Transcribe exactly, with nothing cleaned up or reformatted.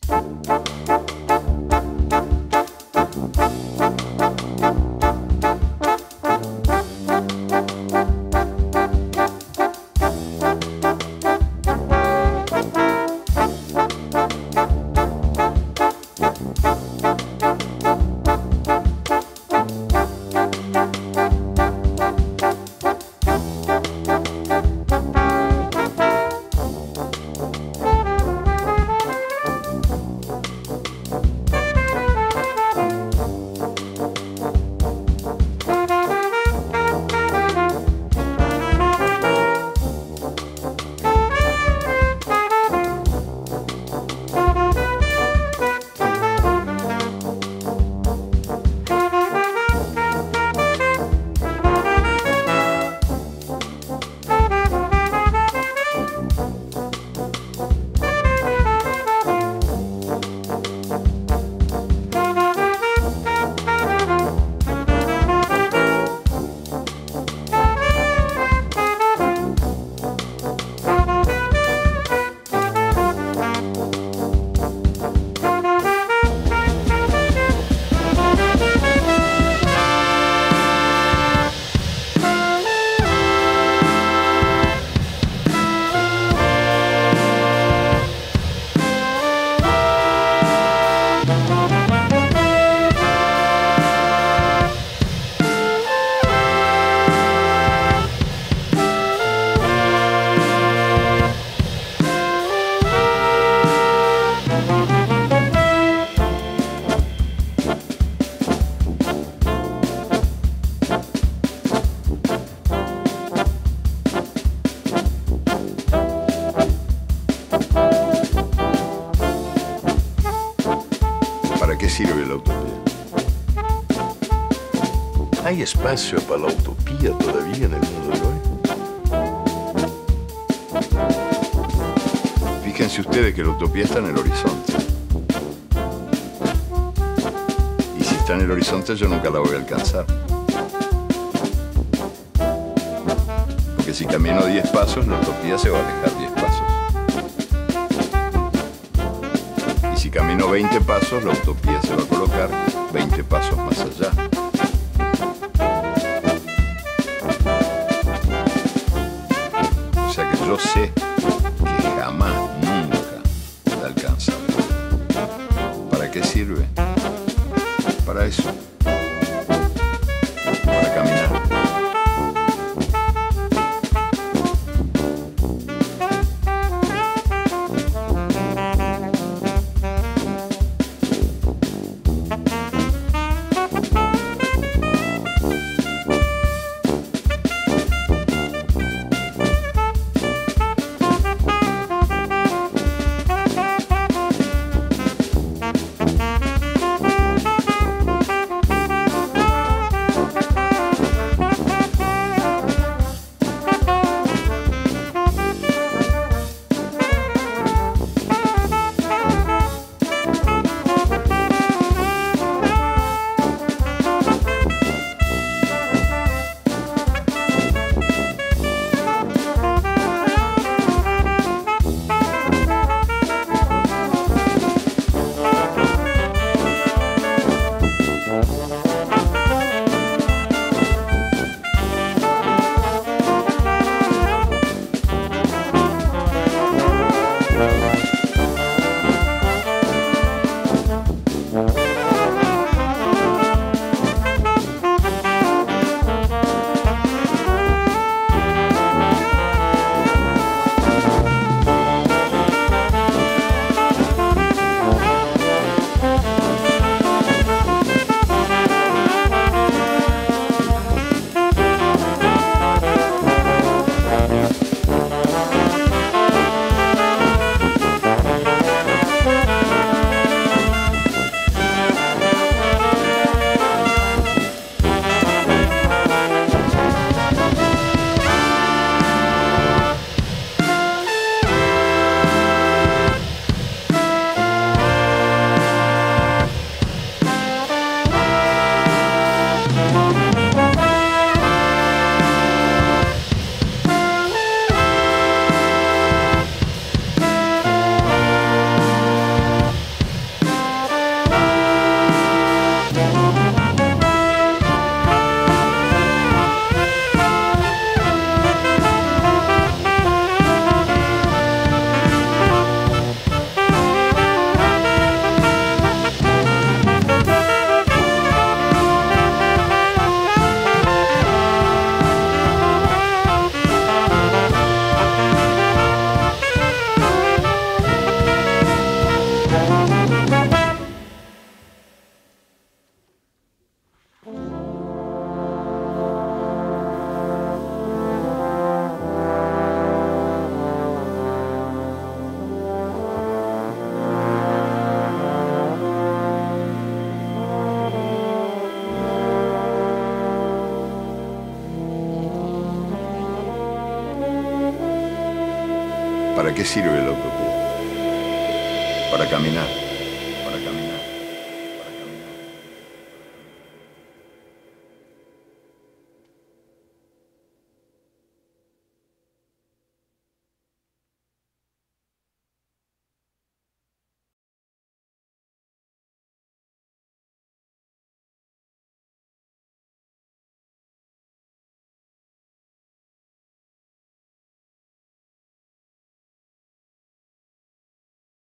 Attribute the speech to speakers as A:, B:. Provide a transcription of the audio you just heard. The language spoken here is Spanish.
A: sirve la utopía? ¿Hay espacio para la utopía todavía en el mundo de hoy? Fíjense ustedes que la utopía está en el horizonte. Y si está en el horizonte yo nunca la voy a alcanzar. Porque si camino diez pasos, la utopía se va a alejar diez pasos. Y si camino veinte pasos, la utopía se va a colocar veinte pasos más allá. O sea que yo sé que jamás, nunca la alcanzaré. ¿Para qué sirve? Para eso. Para caminar. ¿Para qué sirve la utopía? Para caminar.